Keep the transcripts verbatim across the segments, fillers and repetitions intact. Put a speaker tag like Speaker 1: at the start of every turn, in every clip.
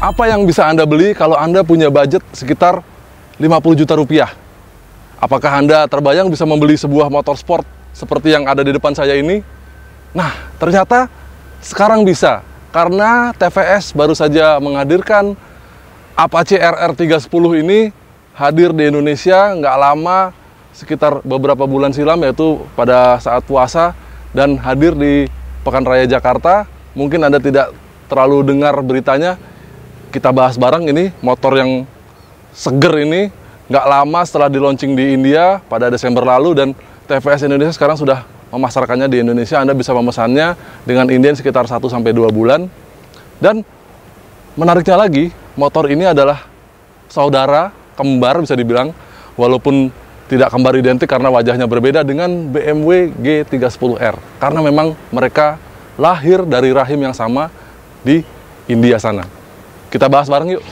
Speaker 1: Apa yang bisa Anda beli kalau Anda punya budget sekitar lima puluh juta rupiah? Apakah Anda terbayang bisa membeli sebuah motor sport seperti yang ada di depan saya ini? Nah, ternyata sekarang bisa, karena T V S baru saja menghadirkan Apache R R tiga sepuluh ini hadir di Indonesia nggak lama, sekitar beberapa bulan silam, yaitu pada saat puasa, dan hadir di Pekan Raya Jakarta. Mungkin Anda tidak terlalu dengar beritanya, kita bahas bareng ini motor yang seger ini. Nggak lama setelah di launching di India pada Desember lalu, dan T V S Indonesia sekarang sudah memasarkannya di Indonesia. Anda bisa memesannya dengan inden sekitar satu sampai dua bulan. Dan menariknya lagi, motor ini adalah saudara kembar bisa dibilang, walaupun tidak kembar identik karena wajahnya berbeda, dengan B M W G tiga sepuluh R. Karena memang mereka lahir dari rahim yang sama di India sana. Kita bahas bareng yuk.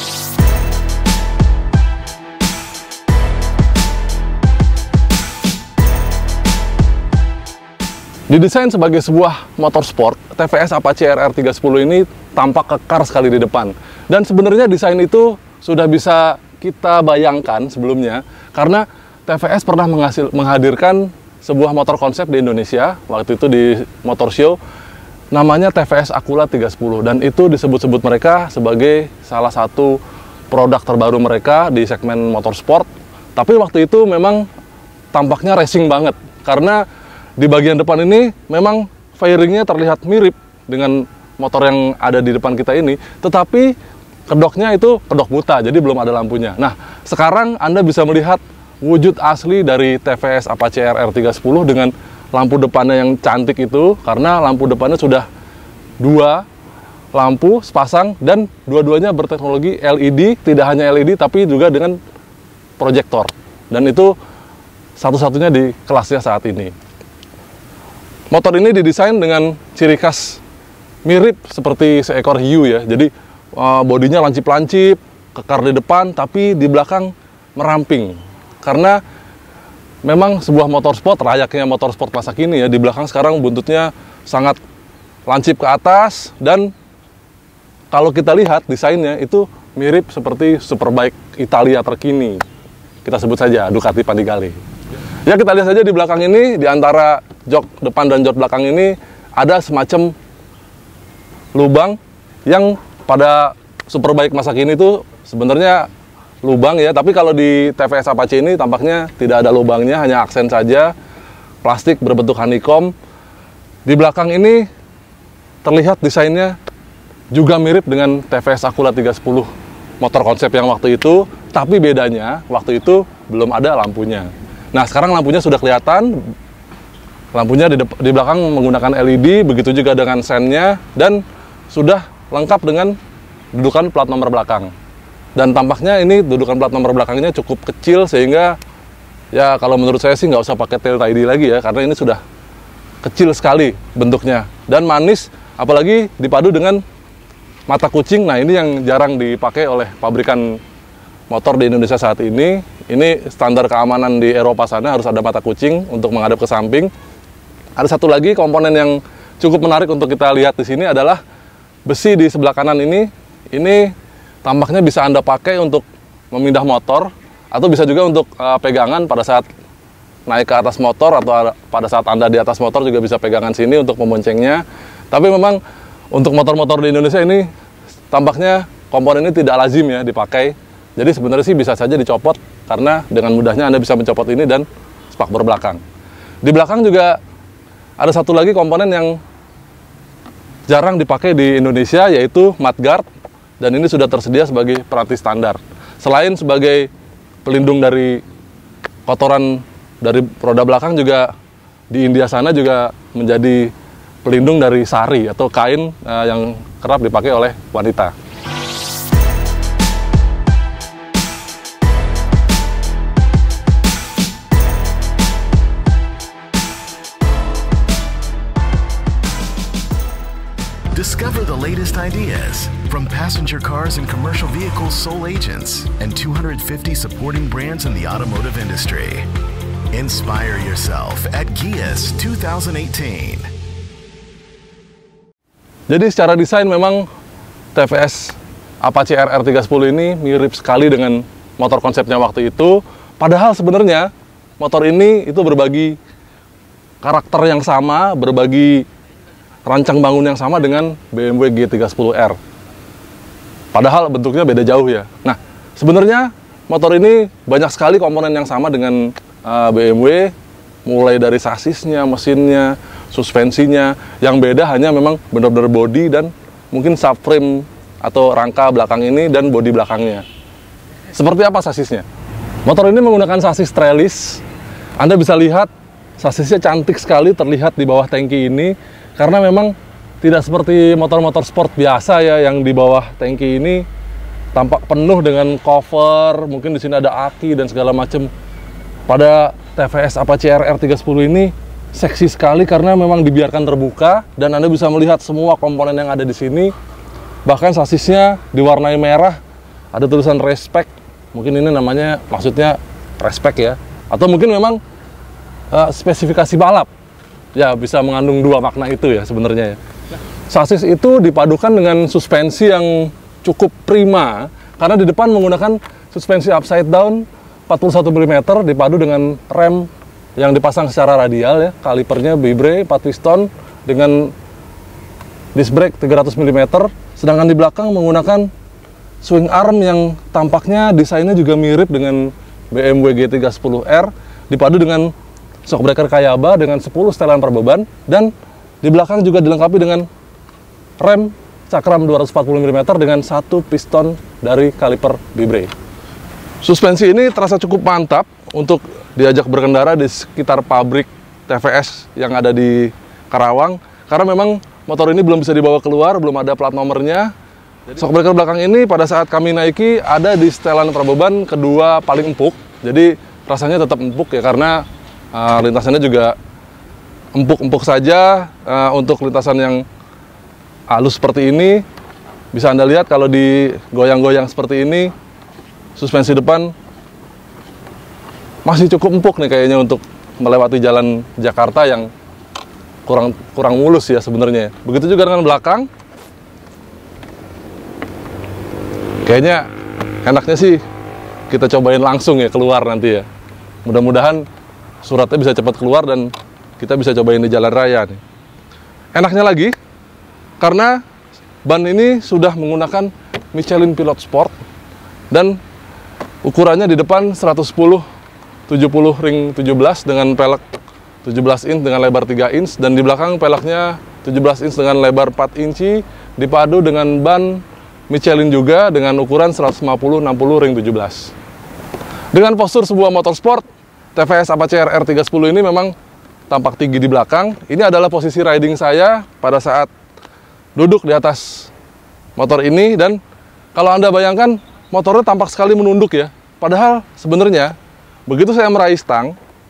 Speaker 1: Didesain sebagai sebuah motor sport, T V S Apache R R tiga sepuluh ini tampak kekar sekali di depan. Dan sebenarnya desain itu sudah bisa kita bayangkan sebelumnya, karena T V S pernah menghasil, menghadirkan sebuah motor konsep di Indonesia, waktu itu di Motor Show, namanya T V S Akula tiga sepuluh. Dan itu disebut-sebut mereka sebagai salah satu produk terbaru mereka di segmen motor sport. Tapi waktu itu memang tampaknya racing banget, karena di bagian depan ini memang fairingnya terlihat mirip dengan motor yang ada di depan kita ini, tetapi kedoknya itu kedok buta, jadi belum ada lampunya. Nah, sekarang Anda bisa melihat wujud asli dari T V S Apache R R tiga sepuluh dengan lampu depannya yang cantik itu, karena lampu depannya sudah dua lampu sepasang, dan dua-duanya berteknologi L E D, tidak hanya L E D tapi juga dengan proyektor. Dan itu satu-satunya di kelasnya saat ini. Motor ini didesain dengan ciri khas mirip seperti seekor hiu ya. Jadi uh, bodinya lancip-lancip, kekar di depan, tapi di belakang meramping. Karena memang sebuah motor sport, layaknya motor sport masa kini ya, di belakang sekarang buntutnya sangat lancip ke atas, dan kalau kita lihat desainnya itu mirip seperti Superbike Italia terkini. Kita sebut saja Ducati Panigale. Ya, kita lihat saja di belakang ini, di antara jok depan dan jok belakang ini ada semacam lubang yang pada Superbike masa kini itu sebenarnya lubang ya, tapi kalau di T V S Apache ini tampaknya tidak ada lubangnya, hanya aksen saja, plastik berbentuk honeycomb. Di belakang ini terlihat desainnya juga mirip dengan T V S Akula tiga sepuluh motor konsep yang waktu itu, tapi bedanya waktu itu belum ada lampunya. Nah, sekarang lampunya sudah kelihatan. Lampunya di, di belakang menggunakan L E D, begitu juga dengan sennya, dan sudah lengkap dengan dudukan plat nomor belakang. Dan tampaknya ini dudukan plat nomor belakangnya cukup kecil, sehingga ya kalau menurut saya sih nggak usah pakai tail I D lagi ya, karena ini sudah kecil sekali bentuknya. Dan manis, apalagi dipadu dengan mata kucing. Nah, ini yang jarang dipakai oleh pabrikan motor di Indonesia saat ini. Ini standar keamanan di Eropa sana, harus ada mata kucing untuk menghadap ke samping. Ada satu lagi komponen yang cukup menarik untuk kita lihat di sini adalah besi di sebelah kanan ini. Ini tampaknya bisa Anda pakai untuk memindah motor, atau bisa juga untuk uh, pegangan pada saat naik ke atas motor, atau pada saat Anda di atas motor juga bisa pegangan sini untuk memboncengnya. Tapi memang untuk motor-motor di Indonesia ini tampaknya komponen ini tidak lazim ya dipakai. Jadi sebenarnya sih bisa saja dicopot, karena dengan mudahnya Anda bisa mencopot ini dan spakbor belakang. Di belakang juga ada satu lagi komponen yang jarang dipakai di Indonesia, yaitu mudguard, dan ini sudah tersedia sebagai peranti standar. Selain sebagai pelindung dari kotoran dari roda belakang, juga di India sana juga menjadi pelindung dari sari atau kain uh, yang kerap dipakai oleh wanita.
Speaker 2: Discover the latest ideas from passenger cars and commercial vehicles sole agents and two hundred fifty supporting brands in the automotive industry. Inspire yourself at Gias two thousand eighteen.
Speaker 1: Jadi secara desain memang T V S Apache R R tiga sepuluh ini mirip sekali dengan motor konsepnya waktu itu. Padahal sebenarnya motor ini itu berbagi karakter yang sama, berbagi rancang bangun yang sama dengan B M W G tiga sepuluh R. Padahal bentuknya beda jauh ya. Nah, sebenarnya motor ini banyak sekali komponen yang sama dengan uh, B M W, mulai dari sasisnya, mesinnya, suspensinya. Yang beda hanya memang benar-benar bodi dan mungkin subframe atau rangka belakang ini dan bodi belakangnya. Seperti apa sasisnya? Motor ini menggunakan sasis trellis. Anda bisa lihat sasisnya cantik sekali terlihat di bawah tangki ini, karena memang tidak seperti motor-motor sport biasa ya yang di bawah tangki ini tampak penuh dengan cover, mungkin di sini ada aki dan segala macam. Pada T V S Apache R R tiga sepuluh ini seksi sekali karena memang dibiarkan terbuka dan Anda bisa melihat semua komponen yang ada di sini. Bahkan sasisnya diwarnai merah, ada tulisan respect. Mungkin ini namanya maksudnya respect ya, atau mungkin memang uh, spesifikasi balap. Ya, bisa mengandung dua makna itu ya sebenarnya ya. Sasis itu dipadukan dengan suspensi yang cukup prima karena di depan menggunakan suspensi upside down empat puluh satu milimeter dipadu dengan rem yang dipasang secara radial ya, kalipernya Bibre empat piston dengan disc brake tiga ratus milimeter, sedangkan di belakang menggunakan swing arm yang tampaknya desainnya juga mirip dengan B M W G tiga sepuluh R, dipadu dengan shockbreaker Kayaba dengan sepuluh setelan per beban, dan di belakang juga dilengkapi dengan rem cakram dua ratus empat puluh milimeter dengan satu piston dari kaliper Bibre. Suspensi ini terasa cukup mantap untuk diajak berkendara di sekitar pabrik T V S yang ada di Karawang, karena memang motor ini belum bisa dibawa keluar, belum ada plat nomornya. Shockbreaker belakang ini pada saat kami naiki ada di setelan per beban kedua paling empuk, jadi rasanya tetap empuk ya, karena uh, lintasannya juga empuk-empuk saja. Uh, untuk lintasan yang halus seperti ini, bisa Anda lihat kalau digoyang-goyang seperti ini, suspensi depan masih cukup empuk nih kayaknya untuk melewati jalan Jakarta yang kurang kurang mulus ya sebenarnya. Begitu juga dengan belakang. Kayaknya enaknya sih kita cobain langsung ya keluar nanti ya. Mudah-mudahan suratnya bisa cepat keluar dan kita bisa cobain di jalan raya nih. Enaknya lagi, karena ban ini sudah menggunakan Michelin Pilot Sport dan ukurannya di depan seratus sepuluh tujuh puluh ring tujuh belas dengan pelek tujuh belas inch dengan lebar tiga inch, dan di belakang peleknya tujuh belas inch dengan lebar empat inci dipadu dengan ban Michelin juga dengan ukuran seratus lima puluh enam puluh ring tujuh belas. Dengan postur sebuah motorsport, T V S Apache R R tiga sepuluh ini memang tampak tinggi di belakang. Ini adalah posisi riding saya pada saat duduk di atas motor ini, dan kalau Anda bayangkan motornya tampak sekali menunduk ya. Padahal sebenarnya begitu saya meraih stang,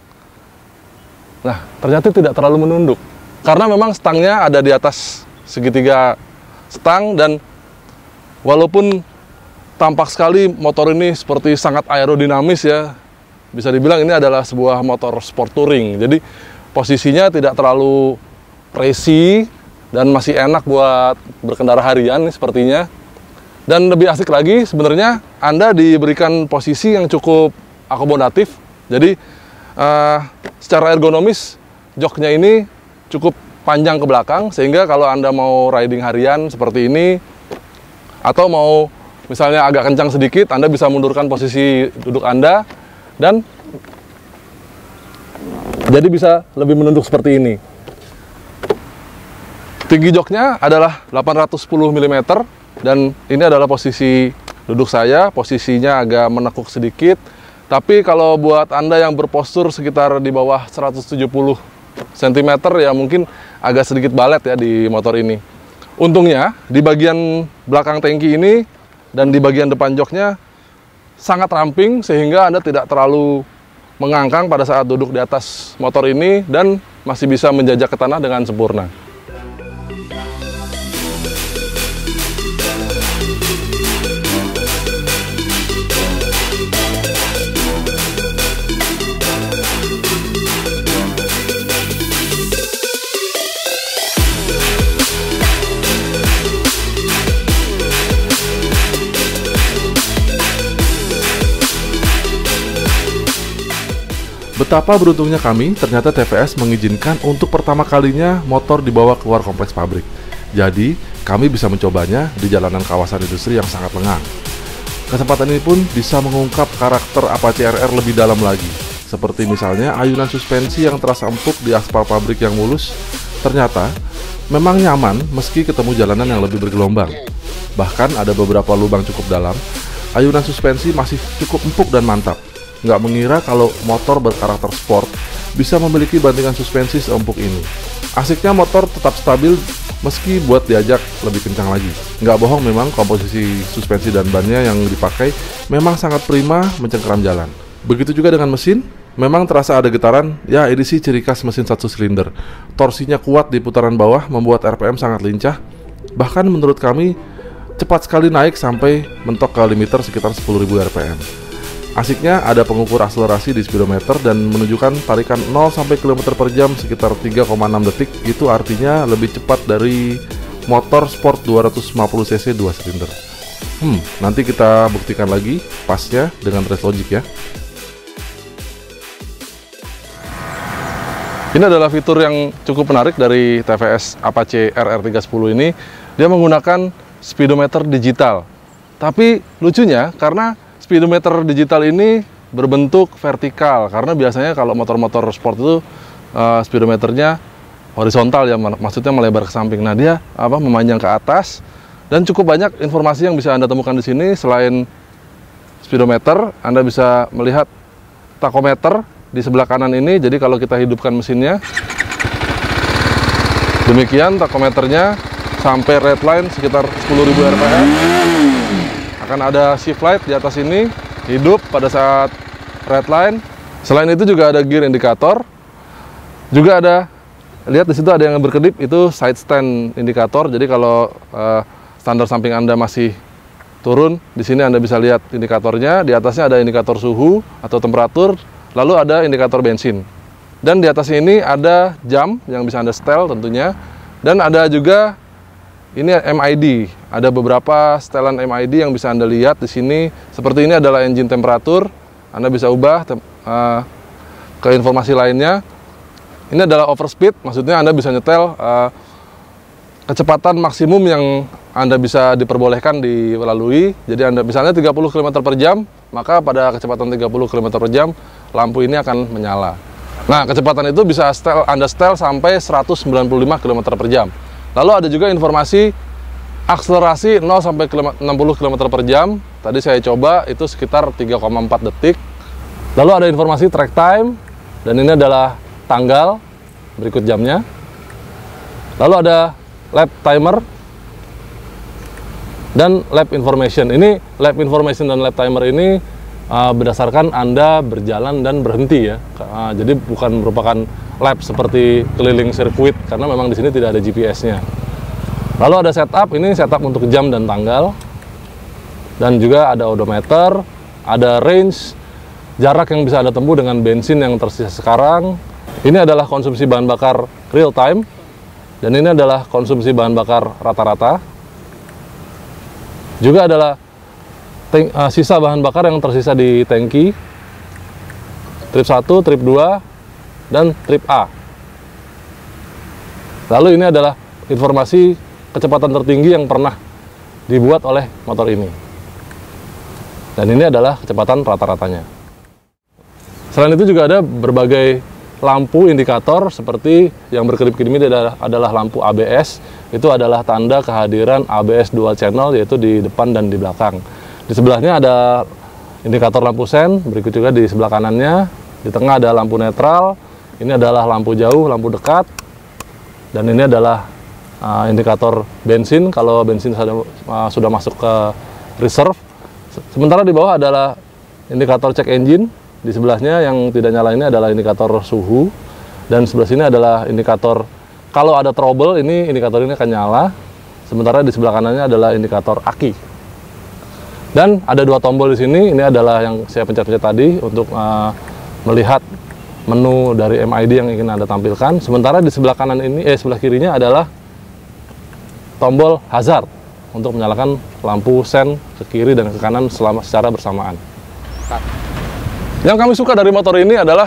Speaker 1: nah ternyata tidak terlalu menunduk. Karena memang stangnya ada di atas segitiga stang, dan walaupun tampak sekali motor ini seperti sangat aerodinamis ya, bisa dibilang ini adalah sebuah motor sport touring. Jadi posisinya tidak terlalu racing dan masih enak buat berkendara harian nih sepertinya. Dan lebih asik lagi sebenarnya Anda diberikan posisi yang cukup akomodatif. Jadi uh, secara ergonomis joknya ini cukup panjang ke belakang, sehingga kalau Anda mau riding harian seperti ini atau mau misalnya agak kencang sedikit, Anda bisa mundurkan posisi duduk Anda dan jadi bisa lebih menunduk seperti ini. Tinggi joknya adalah delapan ratus sepuluh milimeter dan ini adalah posisi duduk saya. Posisinya agak menekuk sedikit, tapi kalau buat Anda yang berpostur sekitar di bawah seratus tujuh puluh sentimeter ya mungkin agak sedikit balet ya di motor ini. Untungnya di bagian belakang tangki ini dan di bagian depan joknya sangat ramping, sehingga Anda tidak terlalu mengangkang pada saat duduk di atas motor ini dan masih bisa menjajak ke tanah dengan sempurna. Betapa beruntungnya kami, ternyata T V S mengizinkan untuk pertama kalinya motor dibawa keluar kompleks pabrik. Jadi, kami bisa mencobanya di jalanan kawasan industri yang sangat lengang. Kesempatan ini pun bisa mengungkap karakter Apache R R lebih dalam lagi. Seperti misalnya ayunan suspensi yang terasa empuk di aspal pabrik yang mulus, ternyata memang nyaman meski ketemu jalanan yang lebih bergelombang. Bahkan ada beberapa lubang cukup dalam, ayunan suspensi masih cukup empuk dan mantap. Nggak mengira kalau motor berkarakter sport bisa memiliki bantingan suspensi seempuk ini. Asiknya motor tetap stabil meski buat diajak lebih kencang lagi. Nggak bohong memang komposisi suspensi dan bannya yang dipakai memang sangat prima mencengkeram jalan. Begitu juga dengan mesin, memang terasa ada getaran, ya ini sih ciri khas mesin satu silinder. Torsinya kuat di putaran bawah membuat R P M sangat lincah. Bahkan menurut kami cepat sekali naik sampai mentok ke limiter sekitar sepuluh ribu R P M. Asiknya ada pengukur akselerasi di speedometer dan menunjukkan tarikan nol sampai kilometer per jam sekitar tiga koma enam detik. Itu artinya lebih cepat dari motor sport dua ratus lima puluh cc dua silinder. Hmm, nanti kita buktikan lagi pasnya dengan Race Logic ya. Ini adalah fitur yang cukup menarik dari T V S Apache R R tiga sepuluh ini. Dia menggunakan speedometer digital. Tapi lucunya karena speedometer digital ini berbentuk vertikal, karena biasanya kalau motor-motor sport itu uh, speedometernya horizontal ya, maksudnya melebar ke samping. Nah, dia apa memanjang ke atas dan cukup banyak informasi yang bisa Anda temukan di sini. Selain speedometer, Anda bisa melihat tachometer di sebelah kanan ini. Jadi kalau kita hidupkan mesinnya, demikian tachometernya sampai red line sekitar sepuluh ribu R P M. Akan ada shift light di atas ini, hidup pada saat red line. Selain itu juga ada gear indikator. Juga ada, lihat di situ ada yang berkedip, itu side stand indikator. Jadi kalau uh, standar samping Anda masih turun, di sini Anda bisa lihat indikatornya. Di atasnya ada indikator suhu atau temperatur, lalu ada indikator bensin. Dan di atas ini ada jam yang bisa Anda setel tentunya. Dan ada juga ini M I D, ada beberapa setelan M I D yang bisa Anda lihat di sini. Seperti ini adalah engine temperatur, Anda bisa ubah uh, ke informasi lainnya. Ini adalah overspeed, maksudnya Anda bisa nyetel uh, kecepatan maksimum yang Anda bisa diperbolehkan dilalui. Jadi Anda misalnya tiga puluh kilometer per jam, maka pada kecepatan tiga puluh kilometer per jam, lampu ini akan menyala. Nah, kecepatan itu bisa setel, Anda setel sampai seratus sembilan puluh lima kilometer per jam. Lalu ada juga informasi akselerasi nol sampai enam puluh kilometer per jam. Tadi saya coba itu sekitar tiga koma empat detik. Lalu ada informasi track time, dan ini adalah tanggal, berikut jamnya. Lalu ada lap timer dan lap information. Ini lap information dan lap timer ini uh, berdasarkan Anda berjalan dan berhenti ya. Uh, jadi bukan merupakan lap seperti keliling sirkuit, karena memang di sini tidak ada G P S-nya. Lalu ada setup, ini setup untuk jam dan tanggal. Dan juga ada odometer, ada range, jarak yang bisa Anda tempuh dengan bensin yang tersisa sekarang. Ini adalah konsumsi bahan bakar real time, dan ini adalah konsumsi bahan bakar rata-rata. Juga adalah tank, uh, sisa bahan bakar yang tersisa di tangki, trip satu, trip dua, dan trip A. Lalu ini adalah informasi kecepatan tertinggi yang pernah dibuat oleh motor ini. Dan ini adalah kecepatan rata-ratanya. Selain itu juga ada berbagai lampu indikator seperti yang berkedip-kedip ini adalah, adalah lampu A B S. Itu adalah tanda kehadiran A B S dual channel, yaitu di depan dan di belakang. Di sebelahnya ada indikator lampu sen, berikut juga di sebelah kanannya. Di tengah ada lampu netral. Ini adalah lampu jauh, lampu dekat, dan ini adalah uh, indikator bensin kalau bensin sudah, uh, sudah masuk ke reserve. Sementara di bawah adalah indikator check engine. Di sebelahnya yang tidak nyala ini adalah indikator suhu, dan sebelah sini adalah indikator kalau ada trouble, ini indikator ini akan nyala. Sementara di sebelah kanannya adalah indikator aki. Dan ada dua tombol di sini. Ini adalah yang saya pencet-pencet tadi untuk uh, melihat menu dari M I D yang ingin Anda tampilkan. Sementara di sebelah kanan ini, eh sebelah kirinya adalah tombol hazard untuk menyalakan lampu sen ke kiri dan ke kanan selama secara bersamaan. Yang kami suka dari motor ini adalah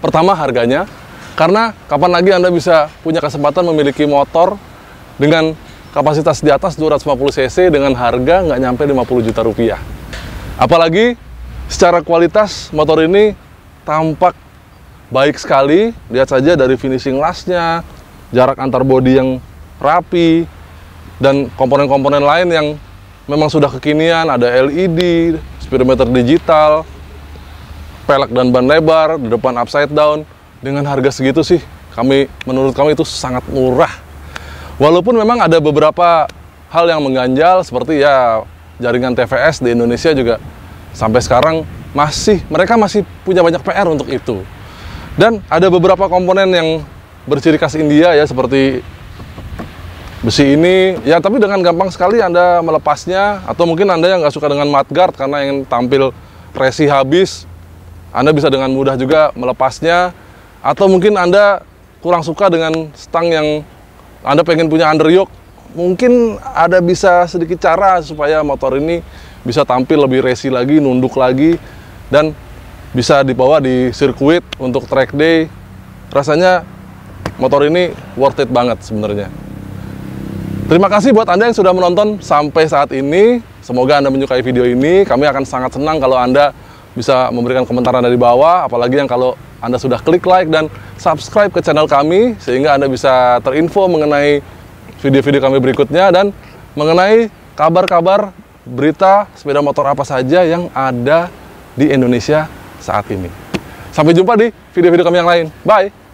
Speaker 1: Pertama, harganya. Karena kapan lagi Anda bisa punya kesempatan memiliki motor dengan kapasitas di atas dua ratus lima puluh cc dengan harga nggak nyampe lima puluh juta rupiah. Apalagi secara kualitas motor ini tampak baik sekali. Lihat saja dari finishing lasnya, jarak antar bodi yang rapi, dan komponen-komponen lain yang memang sudah kekinian. Ada L E D, speedometer digital, pelek dan ban lebar, di depan upside down. Dengan harga segitu sih, kami menurut kami itu sangat murah. Walaupun memang ada beberapa hal yang mengganjal, seperti ya jaringan T V S di Indonesia juga sampai sekarang masih, mereka masih punya banyak P R untuk itu. Dan ada beberapa komponen yang berciri khas India ya, seperti besi ini, ya tapi dengan gampang sekali Anda melepasnya. Atau mungkin Anda yang nggak suka dengan mudguard karena ingin tampil resi habis, Anda bisa dengan mudah juga melepasnya. Atau mungkin Anda kurang suka dengan stang yang Anda pengen punya underyoke, mungkin ada bisa sedikit cara supaya motor ini bisa tampil lebih racing lagi, nunduk lagi, dan bisa dibawa di sirkuit untuk track day. Rasanya motor ini worth it banget sebenarnya. Terima kasih buat Anda yang sudah menonton sampai saat ini. Semoga Anda menyukai video ini. Kami akan sangat senang kalau Anda bisa memberikan komentar Anda di bawah, apalagi yang kalau Anda sudah klik like dan subscribe ke channel kami, sehingga Anda bisa terinfo mengenai video-video kami berikutnya dan mengenai kabar-kabar berita sepeda motor apa saja yang ada di Indonesia saat ini. Sampai jumpa di video-video kami yang lain. Bye!